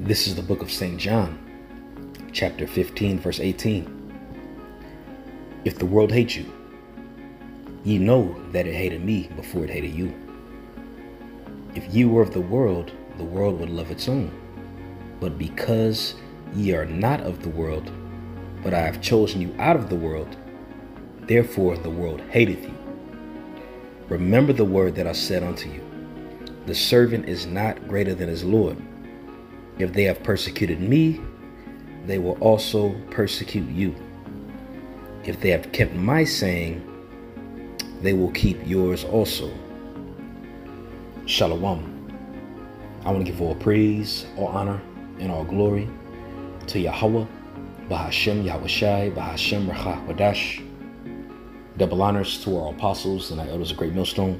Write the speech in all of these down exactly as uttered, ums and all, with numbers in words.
This is the book of Saint John, chapter fifteen, verse eighteen. If the world hates you, ye know that it hated me before it hated you. If ye were of the world, the world would love its own. But because ye are not of the world, but I have chosen you out of the world, therefore the world hateth you. Remember the word that I said unto you, the servant is not greater than his Lord. If they have persecuted me, they will also persecute you. If they have kept my saying, they will keep yours also. Shalom. I want to give all praise, all honor, and all glory to Yahweh, Bahashem Yahushai, Bahashem Rachah Wadash. Double honors to our apostles and our elders of Great Millstone.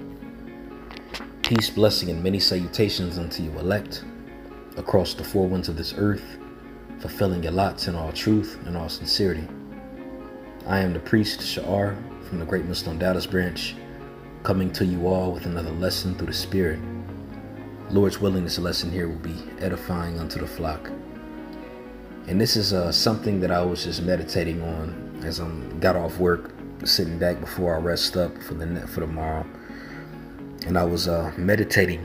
Peace, blessing, and many salutations unto you elect across the four winds of this earth, fulfilling your lots in all truth and all sincerity. I am the priest Sha'ar from the Great Millstone Dallas branch, coming to you all with another lesson through the Spirit. Lord's willing, this lesson here will be edifying unto the flock. And this is uh, something that I was just meditating on as I got off work, sitting back before I rest up for the for tomorrow. And I was uh, meditating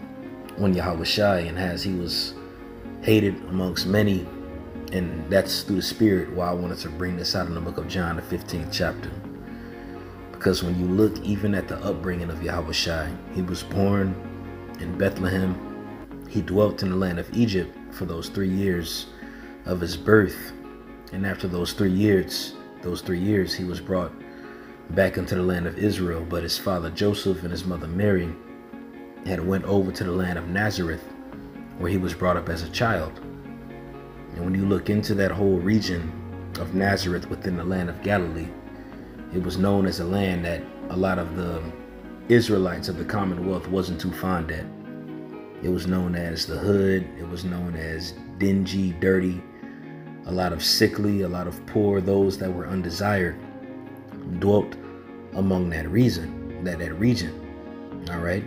on Yahushai and as he was hated amongst many, and that's through the Spirit why I wanted to bring this out in the book of John, the fifteenth chapter. Because when you look even at the upbringing of Yahushai, he was born in Bethlehem. He dwelt in the land of Egypt for those three years of his birth. And after those three years, those three years, he was brought back into the land of Israel. But his father Joseph and his mother Mary had went over to the land of Nazareth, where he was brought up as a child. And when you look into that whole region of Nazareth within the land of Galilee, it was known as a land that a lot of the Israelites of the Commonwealth wasn't too fond at. It was known as the hood. It was known as dingy, dirty, a lot of sickly, a lot of poor, those that were undesired dwelt among that reason, that, that region. All right.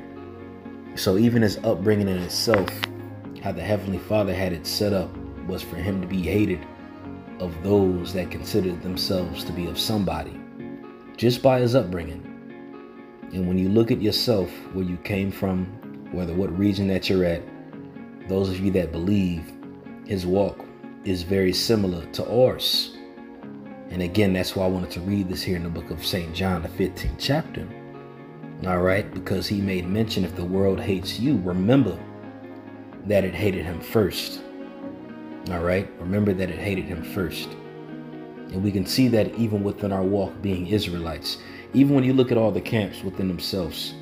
So even his upbringing in itself, how the Heavenly Father had it set up was for him to be hated of those that considered themselves to be of somebody, just by his upbringing. And when you look at yourself, where you came from, whether what region that you're at, those of you that believe, his walk is very similar to ours. And again, that's why I wanted to read this here in the book of Saint John, the fifteenth chapter. All right, because he made mention, if the world hates you, remember that it hated him first. All right, remember that it hated him first. And we can see that even within our walk being Israelites, even when you look at all the camps within themselves,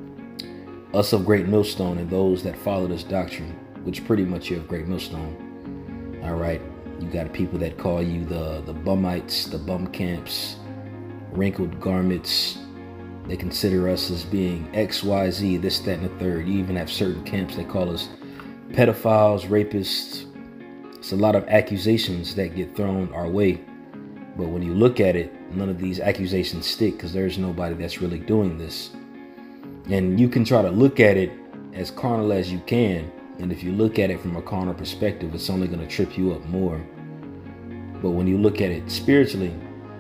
us of Great Millstone and those that follow this doctrine, which pretty much you're of Great Millstone. All right, you got people that call you the, the bummites, the bum camps, wrinkled garments. They consider us as being X, Y, Z, this, that, and the third. You even have certain camps that call us pedophiles, rapists. It's a lot of accusations that get thrown our way. But when you look at it, none of these accusations stick, because there's nobody that's really doing this. And you can try to look at it as carnal as you can. And if you look at it from a carnal perspective, it's only going to trip you up more. But when you look at it spiritually,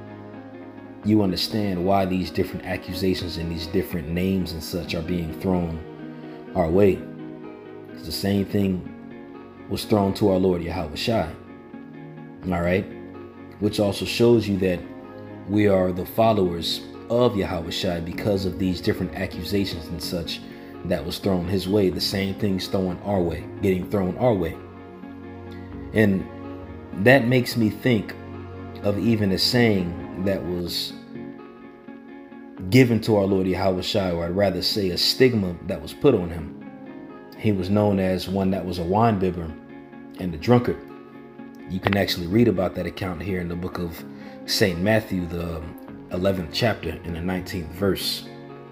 you understand why these different accusations and these different names and such are being thrown our way. Because the same thing was thrown to our Lord Yahushai. All right. Which also shows you that we are the followers of Yahushai because of these different accusations and such that was thrown his way. The same thing's thrown our way, getting thrown our way. And that makes me think of even a saying that was given to our Lord Yahushai, or I'd rather say a stigma that was put on him. He was known as one that was a wine bibber and a drunkard. You can actually read about that account here in the book of Saint Matthew, the eleventh chapter, in the nineteenth verse.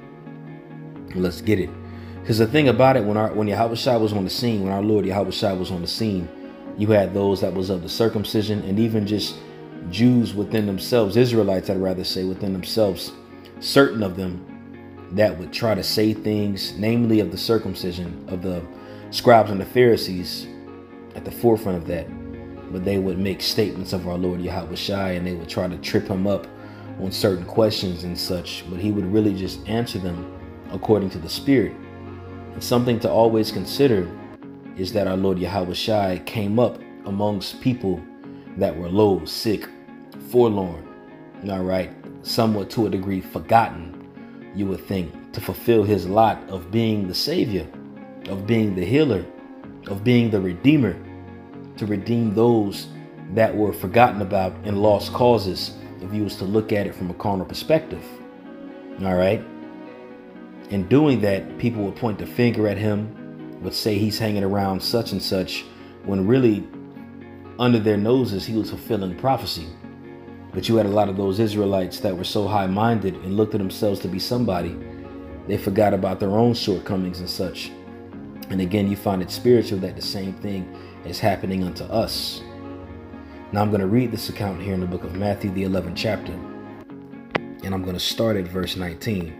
Let's get it. Because the thing about it, when our when Yahushua was on the scene, when our Lord Yahushua was on the scene, you had those that was of the circumcision, and even just Jews within themselves, Israelites, I'd rather say, within themselves, certain of them that would try to say things, namely of the circumcision, of the scribes and the Pharisees, at the forefront of that. But they would make statements of our Lord Yahweh Shai, and they would try to trip him up on certain questions and such, but he would really just answer them according to the Spirit. And something to always consider is that our Lord Yahweh Shai came up amongst people that were low, sick, forlorn, all right, somewhat to a degree forgotten, you would think, to fulfill his lot of being the Savior, of being the healer, of being the Redeemer, to redeem those that were forgotten about and lost causes, if you was to look at it from a carnal perspective. All right. In doing that, people would point the finger at him, would say he's hanging around such and such, when really under their noses he was fulfilling prophecy. But you had a lot of those Israelites that were so high-minded and looked at themselves to be somebody, they forgot about their own shortcomings and such. And again, you find it spiritual that the same thing is happening unto us. Now I'm going to read this account here in the book of Matthew, the eleventh chapter, and I'm going to start at verse nineteen.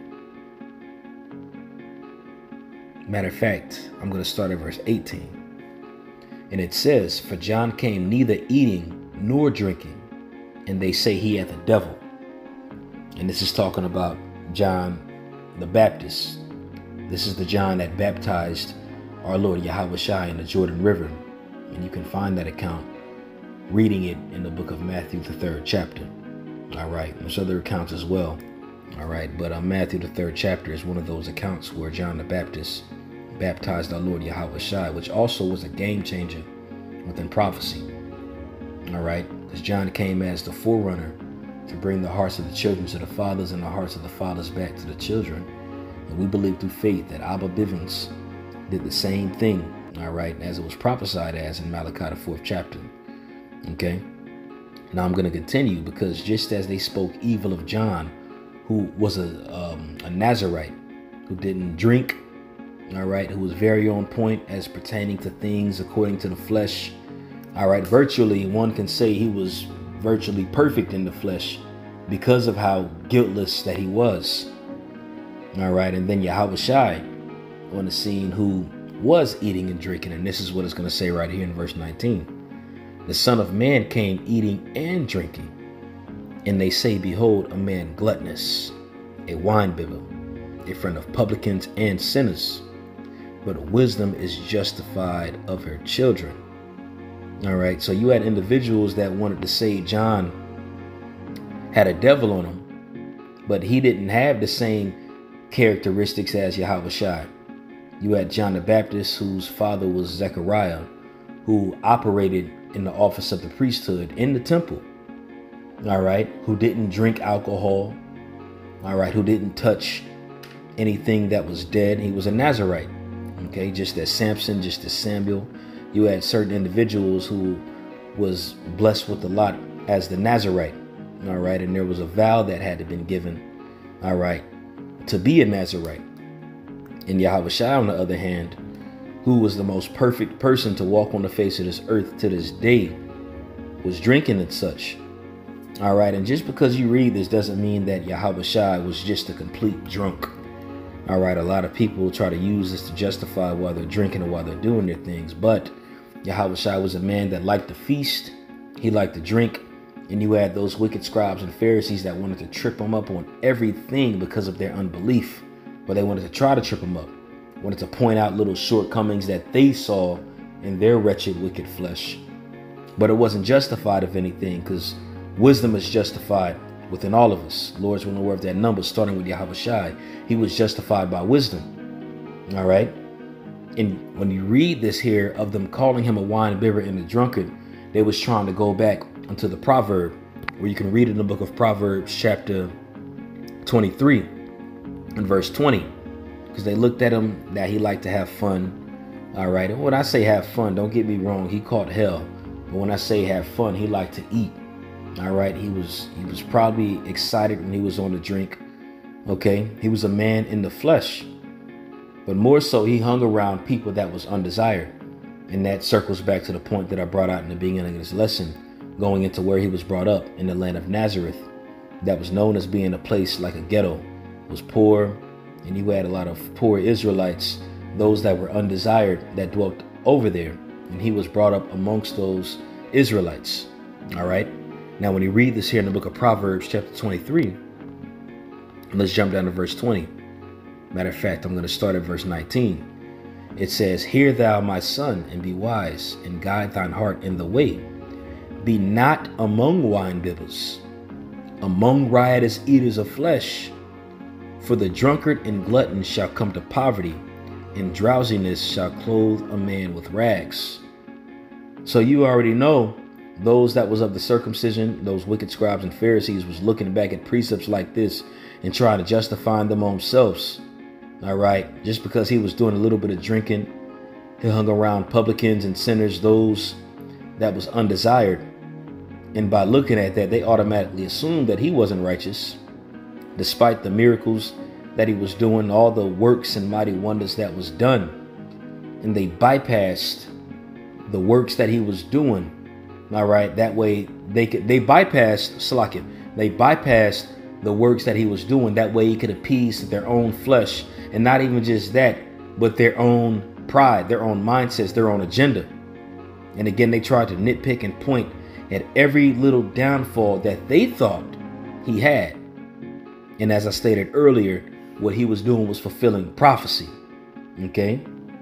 Matter of fact, I'm going to start at verse eighteen. And it says, "For John came neither eating nor drinking, and they say he hath a devil." And this is talking about John the Baptist. This is the John that baptized our Lord Yahweh Shai in the Jordan River. And you can find that account reading it in the book of Matthew, the third chapter. All right. There's other accounts as well. All right. But uh, Matthew, the third chapter is one of those accounts where John the Baptist baptized our Lord Yahweh Shai, which also was a game changer within prophecy. All right. Because John came as the forerunner to bring the hearts of the children to the fathers and the hearts of the fathers back to the children. And we believe through faith that Abba Bivens did the same thing, all right, as it was prophesied as in Malachi, the fourth chapter. Okay. Now I'm going to continue, because just as they spoke evil of John, who was a, um, a Nazarite, who didn't drink, all right, who was very on point as pertaining to things according to the flesh. All right, virtually one can say he was virtually perfect in the flesh because of how guiltless that he was. All right, and then Yahweh Shai on the scene, who was eating and drinking, and this is what it's going to say right here in verse nineteen. "The Son of Man came eating and drinking, and they say, Behold, a man gluttonous, a winebibber, a friend of publicans and sinners, but wisdom is justified of her children." All right, so you had individuals that wanted to say John had a devil on him, but he didn't have the same characteristics as Yahweh Shai. You had John the Baptist, whose father was Zechariah, who operated in the office of the priesthood in the temple, all right, who didn't drink alcohol, all right, who didn't touch anything that was dead. He was a Nazarite, okay, just as Samson, just as Samuel. You had certain individuals who was blessed with a lot as the Nazarite, all right, and there was a vow that had to been given, all right, to be a Nazarite. And Yahweh Shai, on the other hand, who was the most perfect person to walk on the face of this earth to this day, was drinking and such. All right, and just because you read this doesn't mean that Yahweh Shai was just a complete drunk. All right, a lot of people try to use this to justify why they're drinking or why they're doing their things, but Yahweh Shai was a man that liked to feast, he liked to drink, and you had those wicked scribes and Pharisees that wanted to trip him up on everything because of their unbelief. But they wanted to try to trip him up, wanted to point out little shortcomings that they saw in their wretched, wicked flesh. But it wasn't justified of anything, because wisdom is justified within all of us. Lord's will know where that number, starting with Yahweh Shai, he was justified by wisdom. All right. And when you read this here of them calling him a wine bibber and a drunkard, they was trying to go back unto the proverb, where you can read in the book of Proverbs chapter twenty-three and verse twenty, because they looked at him that he liked to have fun. All right. And when I say have fun, don't get me wrong, he caught hell. But when I say have fun, he liked to eat. All right. He was he was probably excited when he was on the drink. OK, he was a man in the flesh, but more so he hung around people that was undesired. And that circles back to the point that I brought out in the beginning of this lesson, going into where he was brought up in the land of Nazareth, that was known as being a place like a ghetto. It was poor, and you had a lot of poor Israelites, those that were undesired, that dwelt over there. and he was brought up amongst those Israelites. All right. Now, when you read this here in the book of Proverbs, chapter twenty-three, let's jump down to verse twenty. Matter of fact, I'm going to start at verse nineteen. It says, "Hear thou, my son, and be wise, and guide thine heart in the way. Be not among wine bibbers, among riotous eaters of flesh. For the drunkard and glutton shall come to poverty, and drowsiness shall clothe a man with rags." So you already know those that was of the circumcision, those wicked scribes and Pharisees, was looking back at precepts like this and trying to justify them themselves. All right. Just because he was doing a little bit of drinking, he hung around publicans and sinners, those that was undesired. And by looking at that, they automatically assumed that he wasn't righteous, despite the miracles that he was doing, all the works and mighty wonders that was done. And they bypassed the works that he was doing. All right. That way they could, they bypassed Salakia. They bypassed the works that he was doing. That way he could appease their own flesh, and not even just that, but their own pride, their own mindsets, their own agenda. And again, they tried to nitpick and point at every little downfall that they thought he had. And as I stated earlier, what he was doing was fulfilling prophecy. Okay.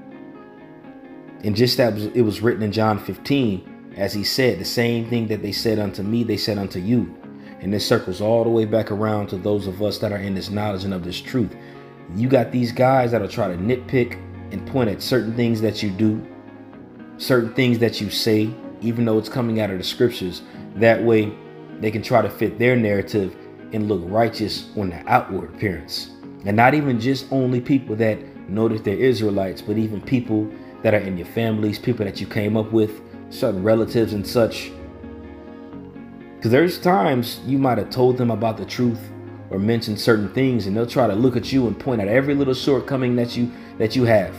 And just that was, it was written in John fifteen, as he said, the same thing that they said unto me, they said unto you. And this circles all the way back around to those of us that are in this knowledge and of this truth. You got these guys that'll try to nitpick and point at certain things that you do, certain things that you say, even though it's coming out of the scriptures. That way they can try to fit their narrative and look righteous on the outward appearance. And not even just only people that know that they're Israelites, but even people that are in your families, people that you came up with, certain relatives and such. Because there's times you might have told them about the truth or mentioned certain things, and they'll try to look at you and point at every little shortcoming that you that you have.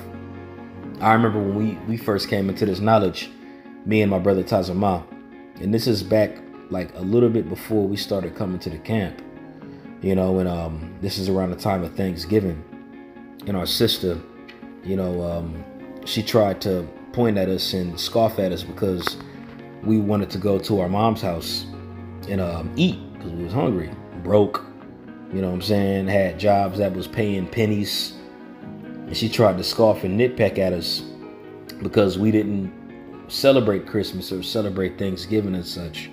I remember when we, we first came into this knowledge, me and my brother Tazama, and this is back like a little bit before we started coming to the camp, you know, and um, this is around the time of Thanksgiving. And our sister, you know, um, she tried to point at us and scoff at us because we wanted to go to our mom's house and um, eat because we was hungry, broke, you know what I'm saying, had jobs that was paying pennies. And she tried to scoff and nitpick at us because we didn't celebrate Christmas or celebrate Thanksgiving and such.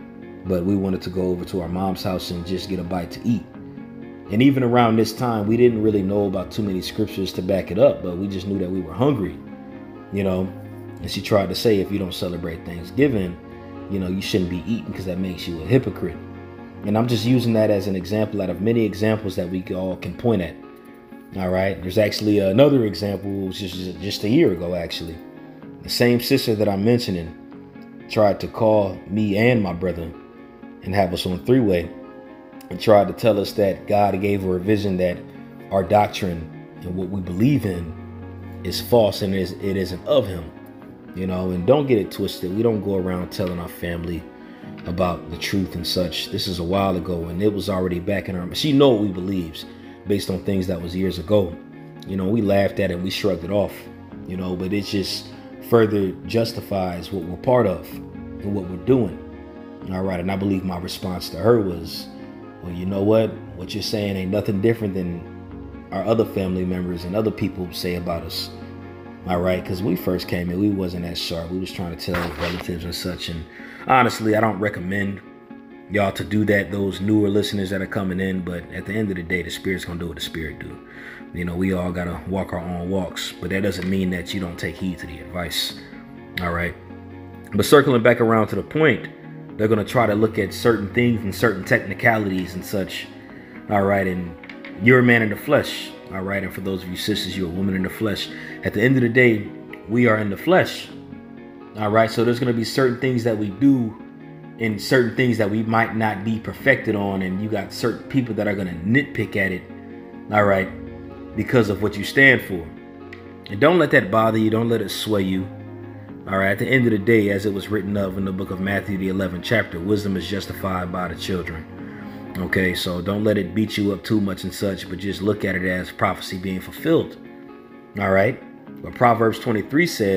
But we wanted to go over to our mom's house and just get a bite to eat. And even around this time, we didn't really know about too many scriptures to back it up, but we just knew that we were hungry, you know. And she tried to say, if you don't celebrate Thanksgiving, you know, you shouldn't be eating because that makes you a hypocrite. And I'm just using that as an example out of many examples that we all can point at. All right. There's actually another example, which is just a year ago, actually. The same sister that I'm mentioning tried to call me and my brother and have us on three-way and tried to tell us that God gave her a vision that our doctrine and what we believe in is false and it isn't of him. You know, and don't get it twisted. We don't go around telling our family about the truth and such. This is a while ago, and it was already back in her. She know what we believes based on things that was years ago. You know, we laughed at it and we shrugged it off, you know, but it just further justifies what we're part of and what we're doing. All right. And I believe my response to her was, well, you know what? What you're saying ain't nothing different than our other family members and other people say about us. All right, because we first came in, we wasn't that sharp. We was trying to tell relatives and such. And honestly, I don't recommend y'all to do that, those newer listeners that are coming in. But at the end of the day, the Spirit's going to do what the Spirit do. You know, we all got to walk our own walks. But that doesn't mean that you don't take heed to the advice. All right. But circling back around to the point, they're going to try to look at certain things and certain technicalities and such. All right. And you're a man in the flesh. All right. And for those of you sisters, you're a woman in the flesh. At the end of the day, we are in the flesh. All right. So there's going to be certain things that we do and certain things that we might not be perfected on. And you got certain people that are going to nitpick at it. All right. Because of what you stand for. And don't let that bother you. Don't let it sway you. All right. At the end of the day, as it was written of in the book of Matthew, the eleventh chapter, wisdom is justified by the children. Okay, so don't let it beat you up too much and such, but just look at it as prophecy being fulfilled. All right. But Proverbs twenty-three says,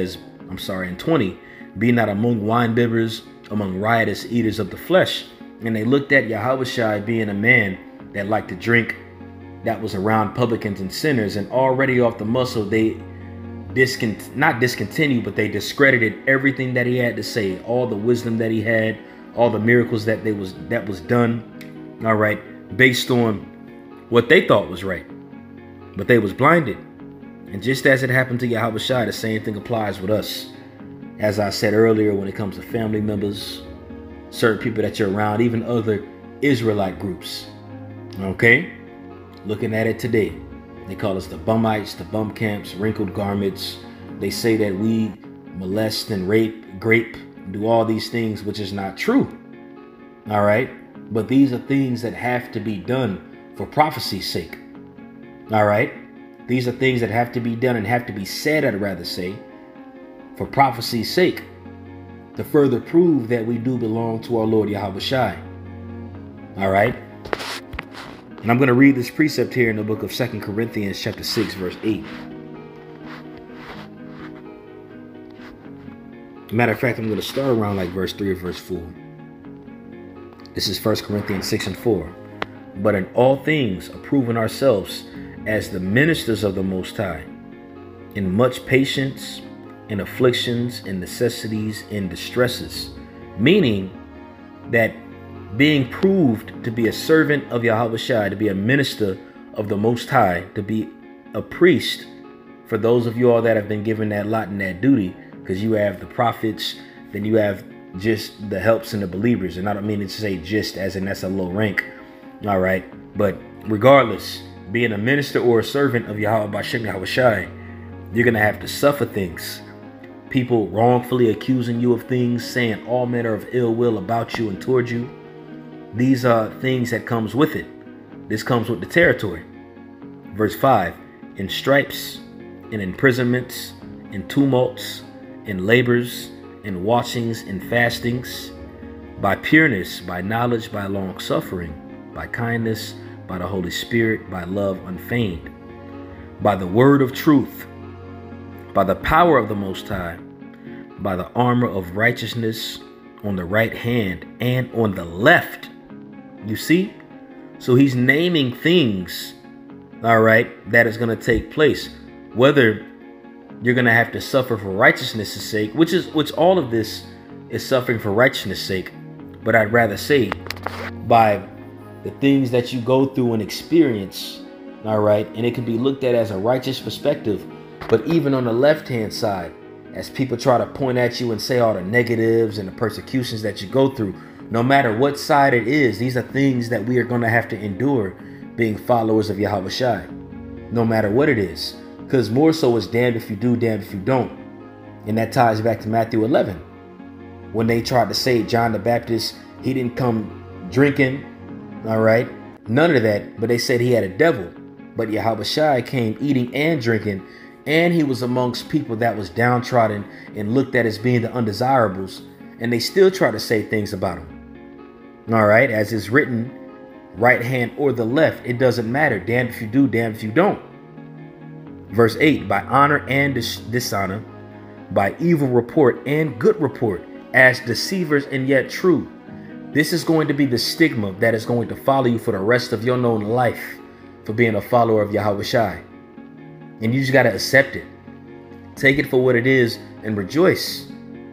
I'm sorry, and twenty, be not among wine bibbers, among riotous eaters of the flesh. And they looked at Yahushua being a man that liked to drink, that was around publicans and sinners, and already off the muscle, they discont not discontinued, but they discredited everything that he had to say, all the wisdom that he had, all the miracles that they was that was done, all right, based on what they thought was right. But they was blinded. And just as it happened to Yahushua, the same thing applies with us. As I said earlier, when it comes to family members, certain people that you're around, even other Israelite groups. Okay? Looking at it today, they call us the bumites, the bum camps, wrinkled garments. They say that we molest and rape, grape, do all these things, which is not true. All right? But these are things that have to be done for prophecy's sake. All right? These are things that have to be done and have to be said, I'd rather say, for prophecy's sake, to further prove that we do belong to our Lord Yahushua. All right? And I'm going to read this precept here in the book of Second Corinthians chapter six, verse eight. Matter of fact, I'm going to start around like verse three or verse four. This is First Corinthians six and four. But in all things, approving ourselves as the ministers of the Most High, in much patience, in afflictions, in necessities, in distresses. Meaning that being proved to be a servant of Yahushua, to be a minister of the Most High, to be a priest, for those of you all that have been given that lot and that duty, because you have the prophets, then you have just the helps and the believers. And I don't mean to say just as in that's a low rank. All right. But regardless, being a minister or a servant of Yahweh Bashem Yahushua, you're going to have to suffer things. People wrongfully accusing you of things, saying all manner of ill will about you and toward you. These are things that comes with it. This comes with the territory. Verse five, in stripes, in imprisonments, in tumults, in labors, in watchings, in fastings, by pureness, by knowledge, by long suffering, by kindness, by the Holy Spirit, by love unfeigned, by the word of truth, by the power of the Most High, by the armor of righteousness on the right hand and on the left. You see? So he's naming things, all right, that is going to take place. Whether you're going to have to suffer for righteousness' sake, which is which all of this is suffering for righteousness' sake. But I'd rather say by the things that you go through and experience, all right, and it can be looked at as a righteous perspective. But even on the left-hand side, as people try to point at you and say all the negatives and the persecutions that you go through, no matter what side it is, these are things that we are going to have to endure being followers of Yahushua, no matter what it is. Because more so is damned if you do, damned if you don't. And that ties back to Matthew eleven. When they tried to say John the Baptist, he didn't come drinking, all right? None of that, but they said he had a devil. But Yahushua came eating and drinking, and he was amongst people that was downtrodden and looked at as being the undesirables. And they still try to say things about him. All right, as is written, right hand or the left, it doesn't matter. Damned if you do, damned if you don't. Verse eight, by honor and dis dishonor, by evil report and good report, as deceivers and yet true. This is going to be the stigma that is going to follow you for the rest of your known life for being a follower of Yahushua. And you just got to accept it. Take it for what it is and rejoice.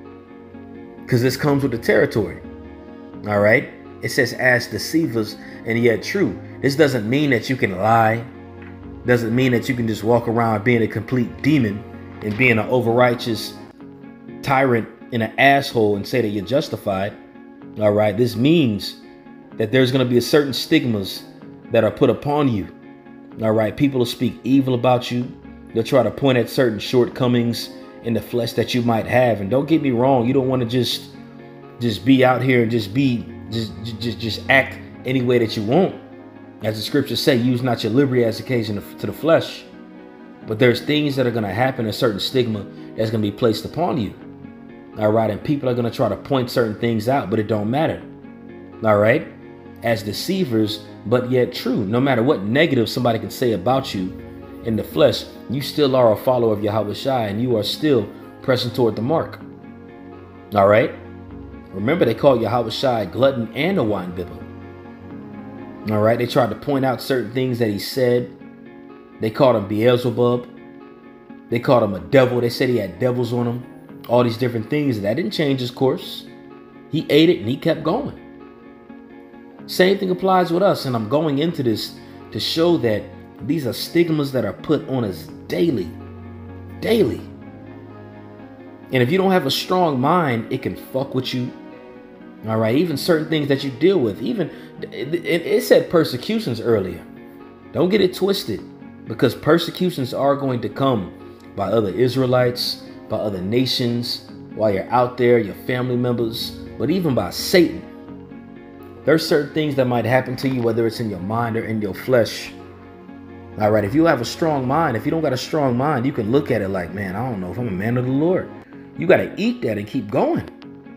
Because this comes with the territory. All right. It says as deceivers and yet true. This doesn't mean that you can lie. Doesn't mean that you can just walk around being a complete demon and being an overrighteous tyrant and an asshole and say that you're justified. All right. This means that there's going to be a certain stigmas that are put upon you. All right. People will speak evil about you. They'll try to point at certain shortcomings in the flesh that you might have. And don't get me wrong. You don't want to just just be out here and just be just just just act any way that you want. As the scriptures say, use not your liberty as occasion to the flesh. But there's things that are going to happen, a certain stigma that's going to be placed upon you. All right. And people are going to try to point certain things out, but it don't matter. All right. As deceivers, but yet true. No matter what negative somebody can say about you in the flesh, you still are a follower of Yahushua, and you are still pressing toward the mark. All right. Remember, they called Yahweh Shai a glutton and a wine bibber. All right. They tried to point out certain things that he said. They called him Beelzebub. They called him a devil. They said he had devils on him. All these different things. That didn't change his course. He ate it and he kept going. Same thing applies with us. And I'm going into this to show that these are stigmas that are put on us daily. Daily. And if you don't have a strong mind, it can fuck with you. All right. Even certain things that you deal with. Even it, it said persecutions earlier. Don't get it twisted, because persecutions are going to come by other Israelites, by other nations, while you're out there, your family members, but even by Satan. There's certain things that might happen to you, whether it's in your mind or in your flesh. All right. If you have a strong mind, if you don't got a strong mind, you can look at it like, man, I don't know if I'm a man of the Lord. You got to eat that and keep going.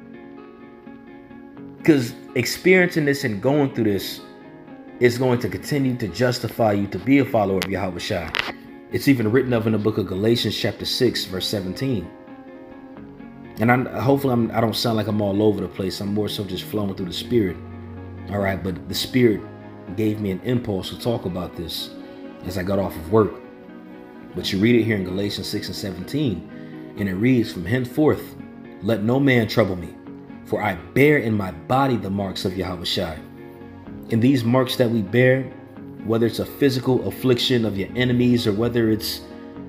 Because experiencing this and going through this is going to continue to justify you to be a follower of Yahweh Shai. It's even written of in the book of Galatians chapter six, verse seventeen. And I'm, hopefully I'm, I don't sound like I'm all over the place. I'm more so just flowing through the Spirit. All right. But the Spirit gave me an impulse to talk about this as I got off of work. But you read it here in Galatians six and seventeen. And it reads, from henceforth, let no man trouble me, for I bear in my body the marks of Yahweh Shai. And these marks that we bear, whether it's a physical affliction of your enemies or whether it's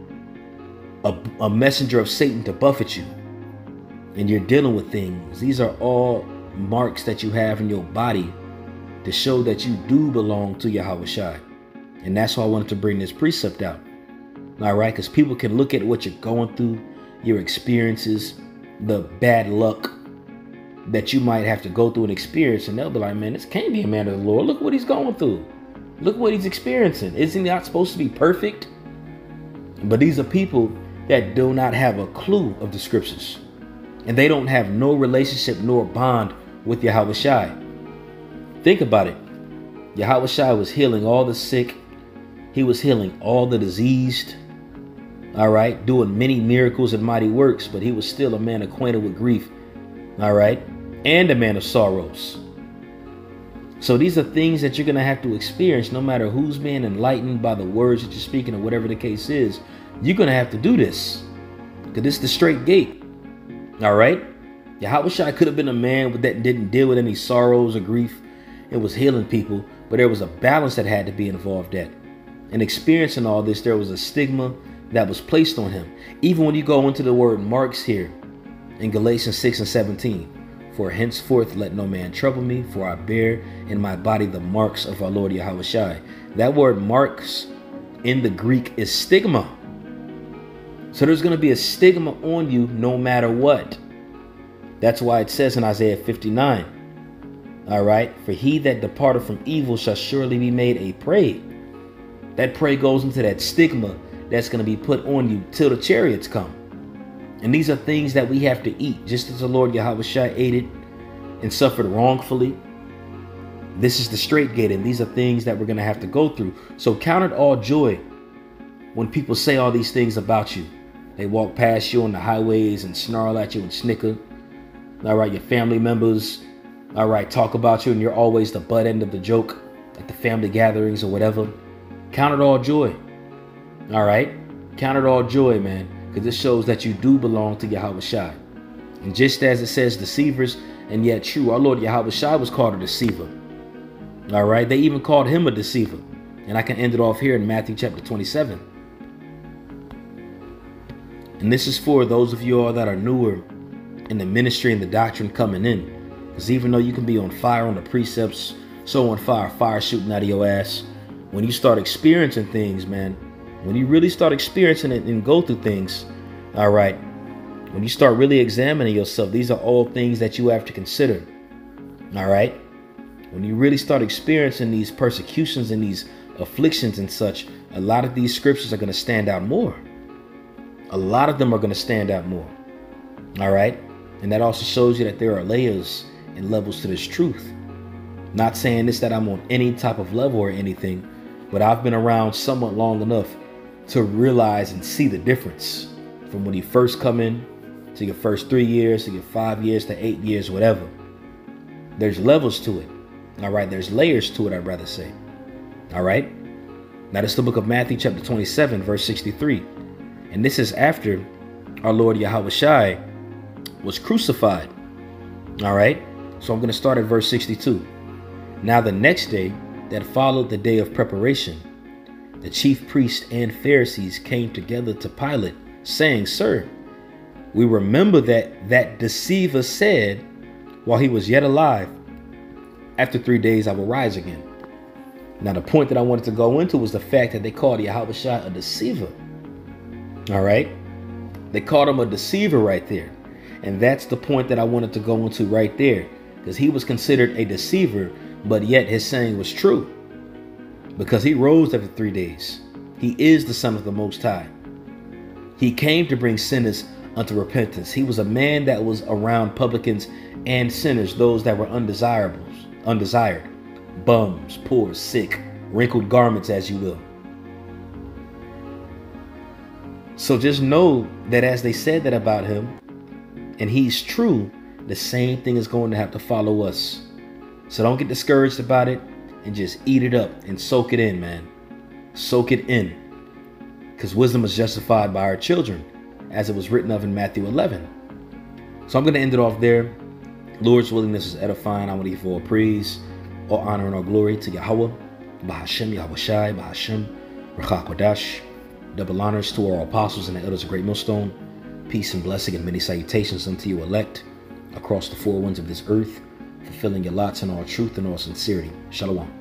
a, a messenger of Satan to buffet you, and you're dealing with things, these are all marks that you have in your body to show that you do belong to Yahweh Shai. And that's why I wanted to bring this precept out. All right, because people can look at what you're going through, your experiences, the bad luck that you might have to go through and experience, and they'll be like, man, this can't be a man of the Lord. Look what he's going through. Look what he's experiencing. Isn't he not supposed to be perfect? But these are people that do not have a clue of the scriptures, and they don't have no relationship nor bond with Yahweh Shai. Think about it. Yahweh Shai was healing all the sick. He was healing all the diseased. All right. Doing many miracles and mighty works, but he was still a man acquainted with grief. All right. And a man of sorrows. So these are things that you're going to have to experience no matter who's being enlightened by the words that you're speaking or whatever the case is. You're going to have to do this because this is the straight gate. All right. Yahweh Shai could have been a man that didn't deal with any sorrows or grief. It was healing people, but there was a balance that had to be involved at. And experiencing all this, there was a stigma that was placed on him. Even when you go into the word marks here in Galatians six and seventeen, for henceforth let no man trouble me, for I bear in my body the marks of our Lord Yahweh Shai. That word marks in the Greek is stigma. So there's going to be a stigma on you no matter what. That's why it says in Isaiah fifty-nine, all right, for he that departed from evil shall surely be made a prey. That prey goes into that stigma that's going to be put on you till the chariots come. And these are things that we have to eat, just as the Lord Yahweh Shai ate it and suffered wrongfully. This is the straight gate, and these are things that we're going to have to go through. So count it all joy when people say all these things about you. They walk past you on the highways and snarl at you and snicker. All right, your family members, all right, talk about you, and you're always the butt end of the joke at the family gatherings or whatever. Count it all joy. All right. Count it all joy, man, because it shows that you do belong to Yahweh Shai. And just as it says deceivers and yet true, our Lord Yahweh Shai was called a deceiver. All right. They even called him a deceiver. And I can end it off here in Matthew chapter twenty-seven. And this is for those of you all that are newer in the ministry and the doctrine coming in. Because even though you can be on fire on the precepts, so on fire, fire shooting out of your ass, when you start experiencing things, man, when you really start experiencing it and go through things, all right, when you start really examining yourself, these are all things that you have to consider. All right. When you really start experiencing these persecutions and these afflictions and such, a lot of these scriptures are going to stand out more. A lot of them are going to stand out more. All right. And that also shows you that there are layers and levels to this truth. Not saying this that I'm on any type of level or anything, but I've been around somewhat long enough to realize and see the difference from when you first come in to your first three years, to your five years, to eight years, whatever. There's levels to it. All right. There's layers to it, I'd rather say. All right. Now, this is the book of Matthew, chapter twenty-seven, verse sixty-three. And this is after our Lord Yahushua was crucified. All right. So I'm going to start at verse sixty-two. Now, the next day that followed the day of preparation, the chief priests and Pharisees came together to Pilate, saying, Sir, we remember that that deceiver said, while he was yet alive, after three days I will rise again. Now, the point that I wanted to go into was the fact that they called Yahushua a deceiver. All right. They called him a deceiver right there. And that's the point that I wanted to go into right there, because he was considered a deceiver, but yet his saying was true, because he rose after three days. He is the Son of the Most High. He came to bring sinners unto repentance. He was a man that was around publicans and sinners, those that were undesirables, undesired, bums, poor, sick, wrinkled garments, as you will. So just know that as they said that about him, and he's true, the same thing is going to have to follow us. So don't get discouraged about it, and just eat it up and soak it in, man. Soak it in. Because wisdom is justified by our children, as it was written of in Matthew eleven. So I'm going to end it off there. Lord's willingness is edifying. I want to give all praise, all honor, and all glory to Yahweh, Bahashem, Yahushai, Bahashem, Rachak Wadash. Double honors to our apostles and the elders of Great Millstone. Peace and blessing and many salutations unto you elect across the four winds of this earth, fulfilling your lots in all truth and all sincerity. Shalom.